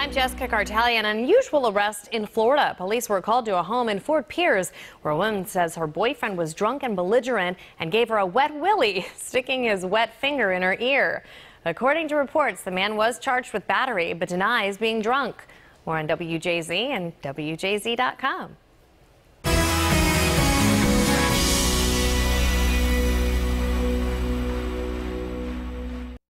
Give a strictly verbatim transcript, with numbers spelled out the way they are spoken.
I'm Jessica Cartelli. An unusual arrest in Florida. Police were called to a home in Fort Pierce where a woman says her boyfriend was drunk and belligerent and gave her a wet willy, sticking his wet finger in her ear. According to reports, the man was charged with battery but denies being drunk. More on W J Z and W J Z dot com.